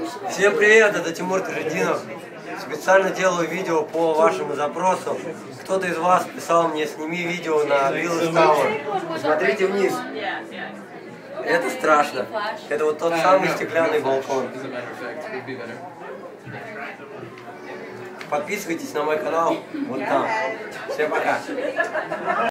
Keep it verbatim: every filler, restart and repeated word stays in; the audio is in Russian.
Всем привет, это Тимур Тажидинов. Специально делаю видео по вашему запросу. Кто-то из вас писал мне: сними видео на Виллас Тауэр. Смотрите вниз. Это страшно. Это вот тот самый стеклянный балкон. Подписывайтесь на мой канал вот там. Всем пока.